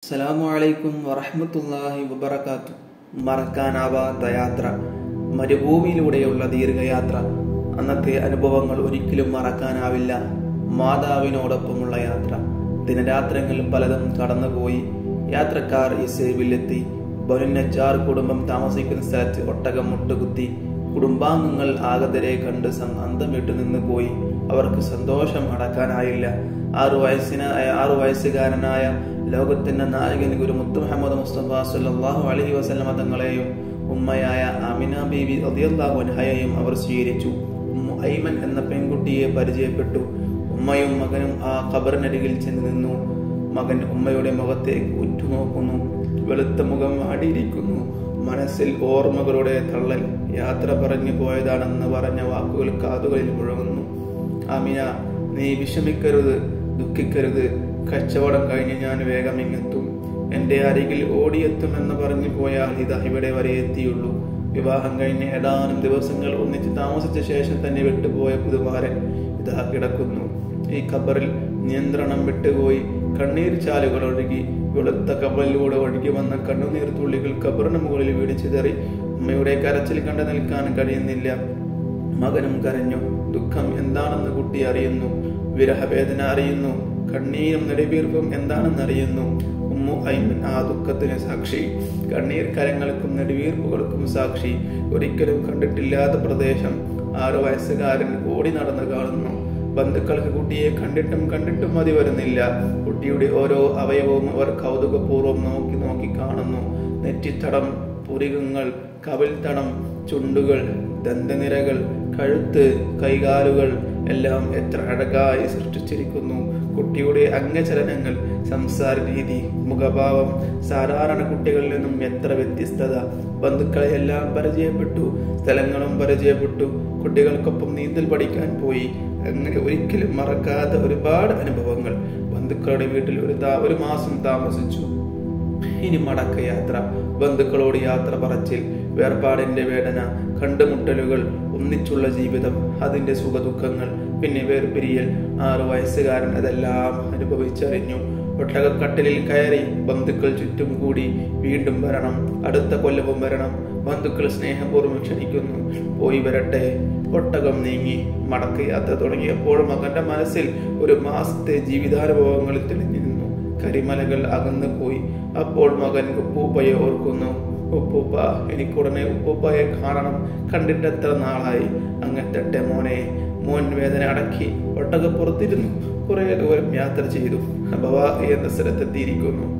അസ്സലാമു അലൈക്കും വറഹ്മത്തുള്ളാഹി വബറകാതുഹു. മറക്കാനാവാത്ത യാത്ര, മരുഭൂമിയിലൂടെയുള്ള ദീർഘയാത്ര. അന്നത്തെ അനുഭവങ്ങൾ ഒരിക്കലും മറക്കാനാവില്ല. മാതാവിനോടൊപ്പമുള്ള യാത്ര. ദിനരാത്രങ്ങൾ പലതും കടന്നുപോയി. യാത്രക്കാർ ഇസേബിലെത്തി. ബനു നജ്ജാർ കുടുംബം താമസിക്കുന്ന സ്ഥലത്ത് ഒട്ടകം മുട്ടുകുത്തി. കുടുംബാംഗങ്ങൾ ആഗതരെ കണ്ട് അന്തം വിട്ടു നിന്ന് പോയി. അവർക്ക് സന്തോഷം അടക്കാനായില്ല. 6 വയസ്സുകാരനായ ലോകത്തിന്റെ നായകൻ ഗുരു മുത്ത് മുഹമ്മദ് മുസ്തഫ സല്ലല്ലാഹു അലൈഹി വസല്ലമ തങ്ങളെയും ഉമ്മയായ ആമിന ബീവി റളിയല്ലാഹു അൻഹയെയും അവർ സ്വീകരിച്ചു. ഉമ്മു ഐമൻ എന്ന പെൺകുട്ടിയെ പരിചയപ്പെട്ടു. ഉമ്മയും മകനും ആ ഖബറിനരികിൽ ചെന്ന് നിന്നു. മകൻ ഉമ്മയുടെ മുഖത്തേക്ക് ഉറ്റുനോക്കുന്നു. വെളുത്ത മുഖം വാടിയിരിക്കുന്നു. മനസ്സിൽ ഓർമ്മകളുടെ തള്ളൽ. യാത്ര പറഞ്ഞു പോയതാണെന്ന് പറഞ്ഞ വാക്കുകൾ കാതുകളിൽ മുഴങ്ങുന്നു. ആമിന, നീ വിഷമിക്കരുത്, ദുഃഖിക്കരുത്. കച്ചവടം കഴിഞ്ഞ് ഞാൻ വേഗം ഇങ്ങെത്തും. എന്റെ അരികിൽ ഓടിയെത്തുമെന്ന് പറഞ്ഞു പോയാൽ ഇതാ ഇവിടെ വരെ എത്തിയുള്ളൂ. വിവാഹം കഴിഞ്ഞ് ഏതാനും ദിവസങ്ങൾ ഒന്നിച്ച് താമസിച്ച ശേഷം തന്നെ വിട്ടുപോയ പുതുമാരൻ ഇതാ കിടക്കുന്നു. ഈ ഖബറിൽ നിയന്ത്രണം വിട്ടുപോയി. കണ്ണീർ ചാലുകൾ ഒഴുകി. വെളുത്ത കബറിലൂടെ ഒഴുകി വന്ന കണ്ണുനീർ തുള്ളികൾ ഖബറിന് മുകളിൽ വീടിച്ചിതറി. ഉമ്മയുടെ കരച്ചിൽ കണ്ടു നിൽക്കാൻ കഴിയുന്നില്ല. മകനും കരഞ്ഞു. ദുഃഖം എന്താണെന്ന് കുട്ടി അറിയുന്നു. വിരഹവേദന അറിയുന്നു. കണ്ണീരും നെടുവീർപ്പും എന്താണെന്ന് അറിയുന്നു. ഉമ്മു ഐമൻ ആ ദുഃഖത്തിന് സാക്ഷി. കണ്ണീർ കരങ്ങൾക്കും നെടുവീർപ്പുകൾക്കും സാക്ഷി. ഒരിക്കലും കണ്ടിട്ടില്ലാത്ത പ്രദേശം. 6 വയസ്സുകാരൻ ഓടി നടന്ന് കാണുന്നു. ബന്ധുക്കൾക്ക് കുട്ടിയെ കണ്ടിട്ടും മതി വരുന്നില്ല. കുട്ടിയുടെ ഓരോ അവയവവും അവർ കൗതുകപൂർവ്വം നോക്കി കാണുന്നു. നെറ്റിത്തടം, പുരികങ്ങൾ, കവിൾത്തടം, ചുണ്ടുകൾ, ദന്തനിരകൾ, കഴുത്ത്, കൈകാലുകൾ എല്ലാം എത്ര അഴകായി സൃഷ്ടിച്ചിരിക്കുന്നു. കുട്ടിയുടെ അംഗചലനങ്ങൾ, സംസാര രീതി, മുഖഭാവം സാധാരണ കുട്ടികളിൽ നിന്നും എത്ര വ്യത്യസ്തത. ബന്ധുക്കളെ എല്ലാം പരിചയപ്പെട്ടു. സ്ഥലങ്ങളും പരിചയപ്പെട്ടു. കുട്ടികൾക്കൊപ്പം നീന്തൽ പഠിക്കാൻ പോയി. അങ്ങനെ ഒരിക്കലും മറക്കാത്ത ഒരുപാട് അനുഭവങ്ങൾ. ബന്ധുക്കളുടെ വീട്ടിൽ ഒരു മാസം താമസിച്ചു. ഇനി മടക്കയാത്ര. ബന്ധുക്കളോട് യാത്ര പറച്ചിൽ, വേർപാടിന്റെ വേദന, കണ്ടുമുട്ടലുകൾ, ഒന്നിച്ചുള്ള ജീവിതം, അതിന്റെ സുഖദുഃഖങ്ങൾ, പിന്നെ വേർപിരിയൽ. 6 വയസ്സുകാരൻ അതെല്ലാം അനുഭവിച്ചറിഞ്ഞു. ഒട്ടകക്കട്ടിലിൽ കയറി. ബന്ധുക്കൾ ചുറ്റും കൂടി. വീണ്ടും വരണം, അടുത്ത കൊല്ലവും വരണം. ബന്ധുക്കൾ സ്നേഹപൂർവ്വം ക്ഷണിക്കുന്നു. പോയി വരട്ടെ. ഒട്ടകം നീങ്ങി. മടക്കയാത്ര തുടങ്ങിയപ്പോൾ മകന്റെ മനസ്സിൽ ഒരു മാസത്തെ ജീവിതാനുഭവങ്ങൾ തെളിഞ്ഞു നിന്നു. കരിമലകൾ അകന്നു പോയി. അപ്പോൾ മകൻ ഉപ്പൂപ്പയെ ഓർക്കുന്നു. ഉപ്പൂപ്പ, എനിക്കുടനെ ഉപ്പൂപ്പയെ കാണണം. കണ്ടിട്ട് എത്ര നാളായി. അങ്ങെത്തട്ടെ മോനെ. മോൻ വേദന അടക്കി ഒട്ടകപ്പുറത്തിരുന്നു. കുറെ ദൂരം യാത്ര ചെയ്തു. ബവാ എന്ന സ്ഥലത്തെത്തിയിരിക്കുന്നു.